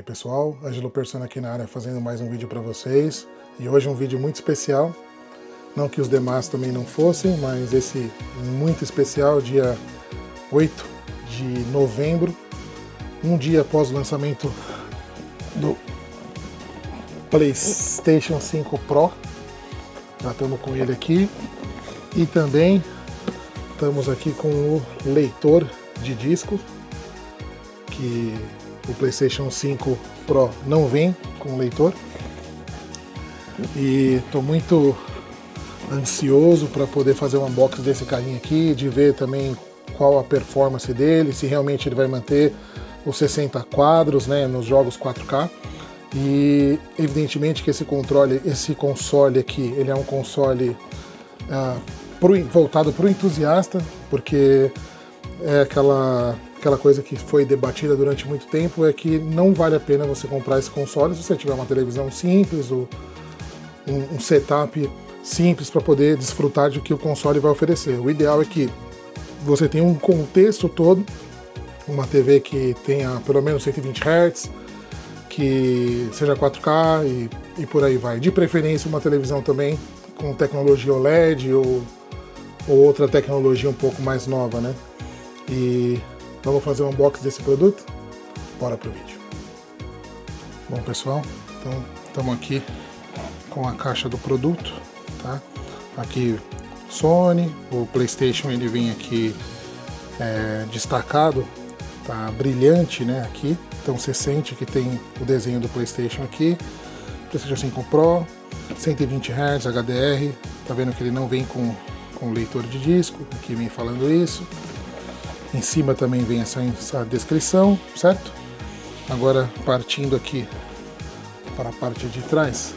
pessoal, Ângelo Persona aqui na área fazendo mais um vídeo para vocês. E hoje um vídeo muito especial, não que os demais também não fossem, mas esse muito especial, dia 8 de novembro, um dia após o lançamento do PlayStation 5 Pro. Já estamos com ele aqui e também estamos aqui com o leitor de disco, que o PlayStation 5 Pro não vem com leitor, e estou muito ansioso para poder fazer um unboxing desse carrinho aqui, de ver também qual a performance dele, se realmente ele vai manter os 60 quadros, né, nos jogos 4K. E evidentemente que esse console aqui, ele é um console voltado para o entusiasta, porque é aquela coisa que foi debatida durante muito tempo, é que não vale a pena você comprar esse console se você tiver uma televisão simples ou um setup simples para poder desfrutar de que o console vai oferecer. O ideal é que você tenha um contexto todo, uma TV que tenha pelo menos 120 Hz, que seja 4K e por aí vai. De preferência uma televisão também com tecnologia OLED ou outra tecnologia um pouco mais nova, né? E vamos fazer um unboxing desse produto? Bora pro vídeo. Bom, pessoal, então estamos aqui com a caixa do produto, tá? Aqui Sony, o PlayStation ele vem aqui destacado, tá brilhante, né, aqui. Então você sente que tem o desenho do PlayStation aqui. PlayStation 5 Pro, 120 Hz HDR, tá vendo que ele não vem com leitor de disco, aqui vem falando isso. Em cima também vem essa descrição, certo? Agora partindo aqui para a parte de trás,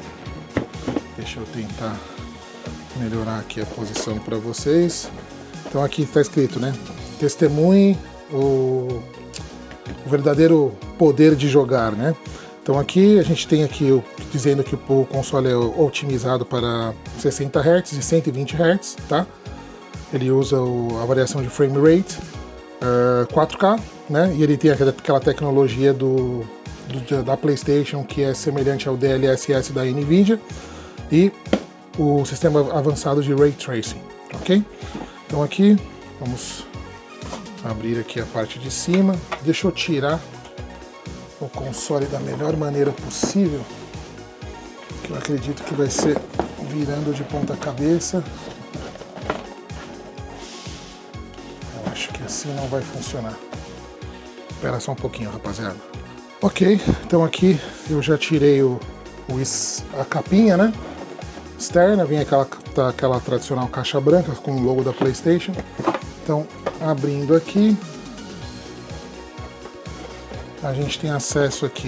deixa eu tentar melhorar aqui a posição para vocês. Então aqui está escrito, né? Testemunhe o verdadeiro poder de jogar, né? Então aqui a gente tem aqui dizendo que o console é otimizado para 60 Hz e 120 Hz, tá? Ele usa a variação de frame rate 4K, né? E ele tem aquela tecnologia da PlayStation que é semelhante ao DLSS da Nvidia e o sistema avançado de Ray Tracing, ok? Então aqui vamos abrir aqui a parte de cima. Deixa eu tirar o console da melhor maneira possível, que eu acredito que vai ser virando de ponta cabeça. Eu acho que assim não vai funcionar. Espera só um pouquinho, rapaziada. Ok, então aqui eu já tirei a capinha, né, externa. Vem aquela tradicional caixa branca com o logo da PlayStation. Então, abrindo aqui, a gente tem acesso aqui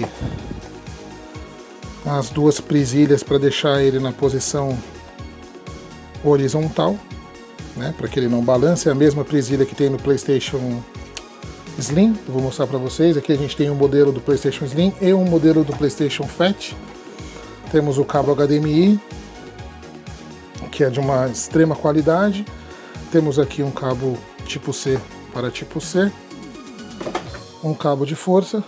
às duas presilhas para deixar ele na posição horizontal, né, para que ele não balance. É a mesma presilha que tem no PlayStation Slim. Eu vou mostrar para vocês. Aqui a gente tem um modelo do PlayStation Slim e um modelo do PlayStation Fat. Temos o cabo HDMI, que é de uma extrema qualidade. Temos aqui um cabo tipo C para tipo C, um cabo de força.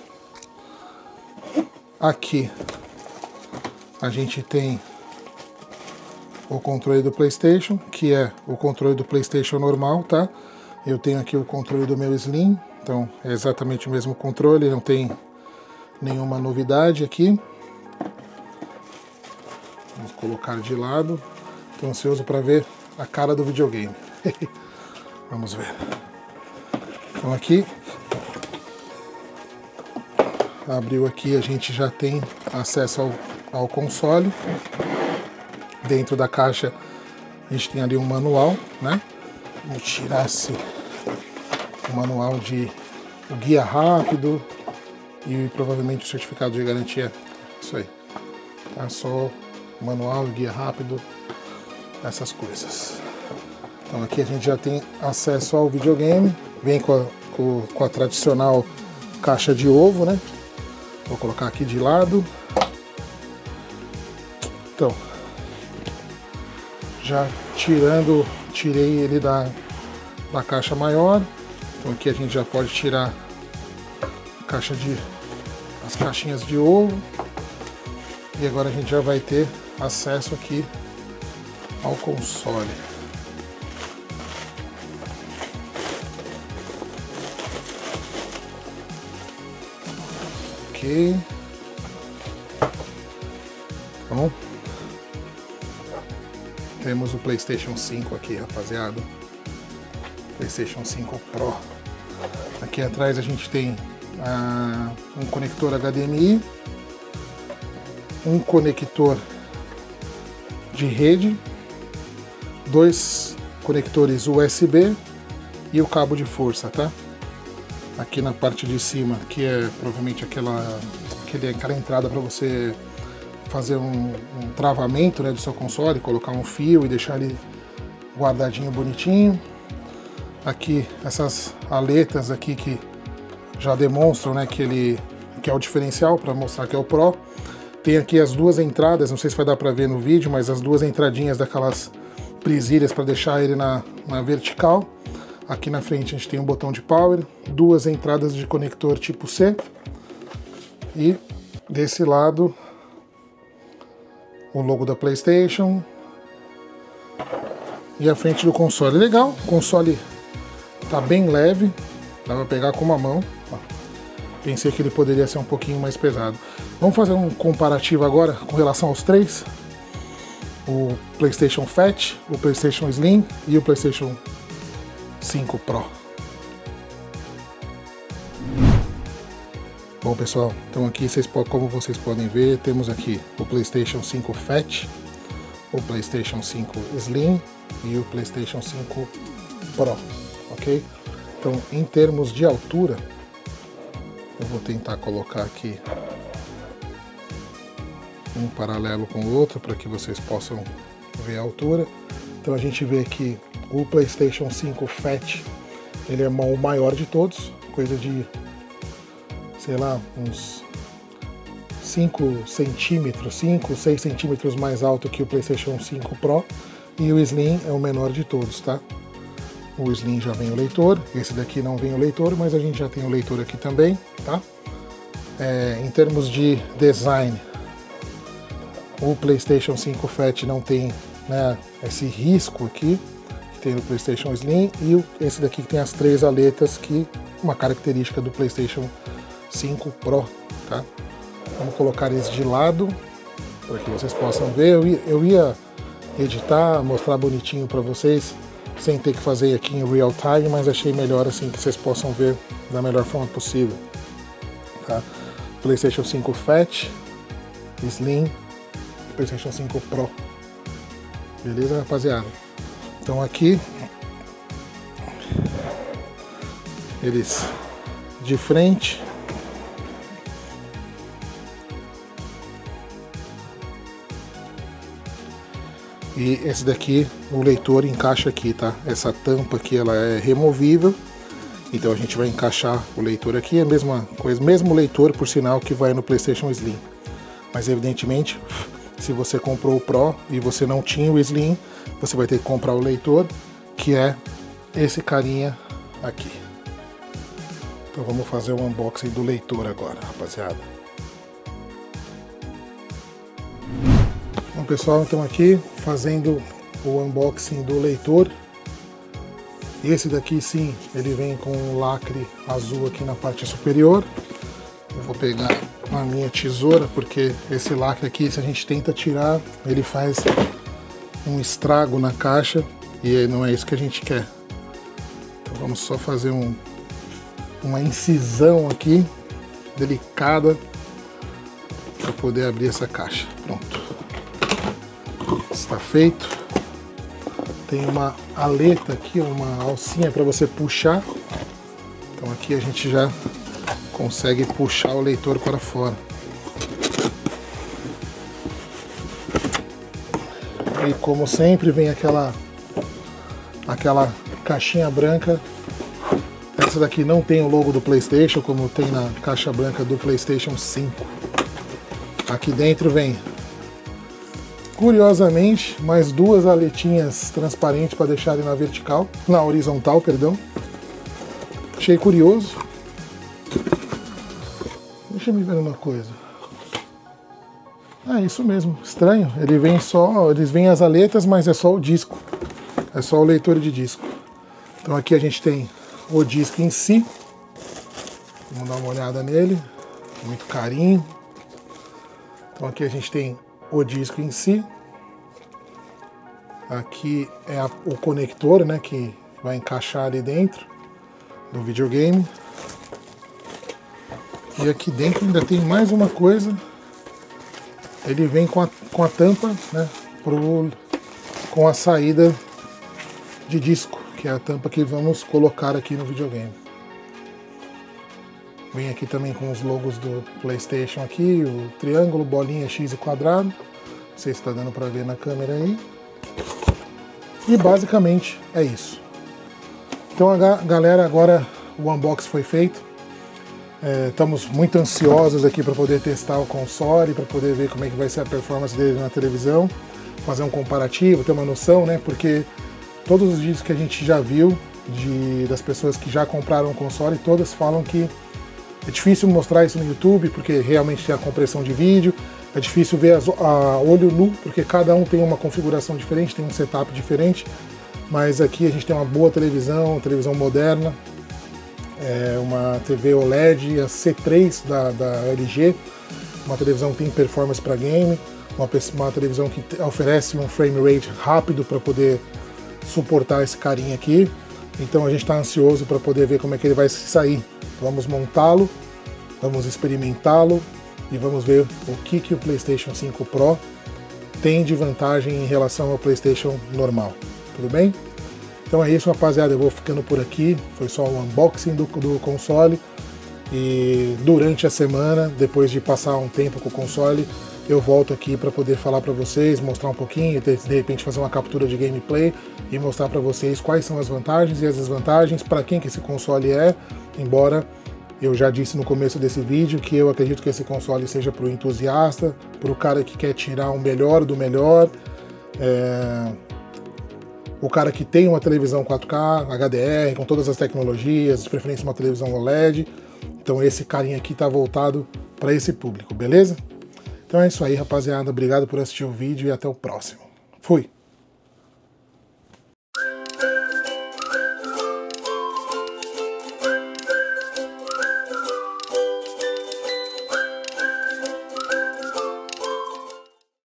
Aqui a gente tem o controle do PlayStation, que é o controle do PlayStation normal, tá? Eu tenho aqui o controle do meu Slim, então é exatamente o mesmo controle, não tem nenhuma novidade aqui. Vamos colocar de lado. Estou ansioso para ver a cara do videogame. Vamos ver. Então aqui, abriu aqui, a gente já tem acesso ao console. Dentro da caixa a gente tem ali um manual, né? Vamos tirar o manual o guia rápido e provavelmente o certificado de garantia. Isso aí. Tá só o manual, o guia rápido, essas coisas. Então aqui a gente já tem acesso ao videogame. Vem com a tradicional caixa de ovo, né? Vou colocar aqui de lado. Então, já tirei ele da caixa maior. Então aqui a gente já pode tirar a caixa de as caixinhas de ovo. E agora a gente já vai ter acesso aqui ao console. Ok. Bom, temos o PlayStation 5 aqui, rapaziada. PlayStation 5 Pro. Aqui atrás a gente tem um conector HDMI, um conector de rede, 2 conectores USB e o cabo de força, tá? Aqui na parte de cima, que é provavelmente aquela entrada para você fazer um travamento, né, do seu console, colocar um fio e deixar ele guardadinho, bonitinho. Aqui essas aletas aqui que já demonstram, né, que é o diferencial, para mostrar que é o Pro. Tem aqui as duas entradas, não sei se vai dar para ver no vídeo, mas as duas entradinhas daquelas presilhas para deixar ele na vertical. Aqui na frente a gente tem um botão de power, duas entradas de conector tipo C. E desse lado o logo da PlayStation e a frente do console. Legal, o console tá bem leve, dá pra pegar com uma mão. Pensei que ele poderia ser um pouquinho mais pesado. Vamos fazer um comparativo agora com relação aos três: o PlayStation Fat, o PlayStation Slim e o PlayStation 5 Pro. Bom, pessoal, então aqui como vocês podem ver, temos aqui o PlayStation 5 Fat, o PlayStation 5 Slim e o PlayStation 5 Pro, ok? Então, em termos de altura, eu vou tentar colocar aqui um paralelo com o outro para que vocês possam ver a altura. Então a gente vê que o PlayStation 5 Fat, ele é o maior de todos, coisa de, sei lá, uns 5 centímetros, 5, 6 centímetros mais alto que o PlayStation 5 Pro, e o Slim é o menor de todos, tá? O Slim já vem o leitor, esse daqui não vem o leitor, mas a gente já tem o leitor aqui também, tá? Em termos de design, o PlayStation 5 Fat não tem, né, esse risco aqui que tem no PlayStation Slim, e esse daqui que tem as 3 aletas, que uma característica do PlayStation 5 Pro, tá? Vamos colocar esse de lado para que vocês possam ver. Eu ia editar, mostrar bonitinho para vocês, sem ter que fazer aqui em real time, mas achei melhor assim que vocês possam ver da melhor forma possível, tá? PlayStation 5 Fat, Slim, PlayStation 5 Pro. Beleza, rapaziada? Então aqui eles de frente. E esse daqui, o leitor encaixa aqui, tá? Essa tampa aqui, ela é removível. Então a gente vai encaixar o leitor aqui, é a mesma coisa, mesmo leitor, por sinal, que vai no PlayStation Slim. Mas evidentemente, se você comprou o Pro e você não tinha o Slim, você vai ter que comprar o leitor, que é esse carinha aqui. Então vamos fazer o unboxing do leitor agora, rapaziada. Bom, pessoal, então aqui fazendo o unboxing do leitor. Esse daqui sim, ele vem com um lacre azul aqui na parte superior. Eu vou pegar a minha tesoura, porque esse lacre aqui, se a gente tenta tirar, ele faz um estrago na caixa e não é isso que a gente quer. Então vamos só fazer uma incisão aqui, delicada, para poder abrir essa caixa. Pronto. Está feito. Tem uma aleta aqui, uma alcinha para você puxar. Então aqui a gente já consegue puxar o leitor para fora. E como sempre vem aquela caixinha branca. Essa daqui não tem o logo do PlayStation, como tem na caixa branca do PlayStation 5. Aqui dentro vem, curiosamente, mais 2 aletinhas transparentes para deixar ele na horizontal, perdão. Achei curioso. Deixa eu me ver uma coisa. É isso mesmo, estranho. Eles vêm as aletas, mas é só o disco. É só o leitor de disco. Então aqui a gente tem o disco em si. Vamos dar uma olhada nele. Muito carinho. Então aqui a gente tem o disco em si. Aqui é o conector, né, que vai encaixar ali dentro do videogame. E aqui dentro ainda tem mais uma coisa. Ele vem com a tampa, né, com a saída de disco, que é a tampa que vamos colocar aqui no videogame. Vem aqui também com os logos do PlayStation aqui, o triângulo, bolinha, X e quadrado. Não sei se está dando para ver na câmera aí. E basicamente é isso. Então galera, agora o unboxing foi feito. Estamos muito ansiosos aqui para poder testar o console, para poder ver como é que vai ser a performance dele na televisão, fazer um comparativo, ter uma noção, né? Porque todos os vídeos que a gente já viu das pessoas que já compraram o console, todas falam que é difícil mostrar isso no YouTube, porque realmente tem a compressão de vídeo, é difícil ver a olho nu, porque cada um tem uma configuração diferente, tem um setup diferente, mas aqui a gente tem uma boa televisão moderna, uma TV OLED, a C3 da LG, uma televisão que tem performance para game, uma televisão que oferece um frame rate rápido para poder suportar esse carinha aqui. Então a gente está ansioso para poder ver como é que ele vai sair. Vamos montá-lo, vamos experimentá-lo e vamos ver o que o PlayStation 5 Pro tem de vantagem em relação ao PlayStation normal. Tudo bem? Então é isso, rapaziada, eu vou ficando por aqui. Foi só um unboxing do console. E durante a semana, depois de passar um tempo com o console, eu volto aqui para poder falar para vocês, mostrar um pouquinho, de repente fazer uma captura de gameplay e mostrar para vocês quais são as vantagens e as desvantagens, para quem que esse console é, embora eu já disse no começo desse vídeo que eu acredito que esse console seja para o entusiasta, para o cara que quer tirar o melhor do melhor, o cara que tem uma televisão 4K, HDR, com todas as tecnologias, de preferência uma televisão OLED. Então esse carinha aqui está voltado para esse público, beleza? Então é isso aí, rapaziada. Obrigado por assistir o vídeo e até o próximo. Fui!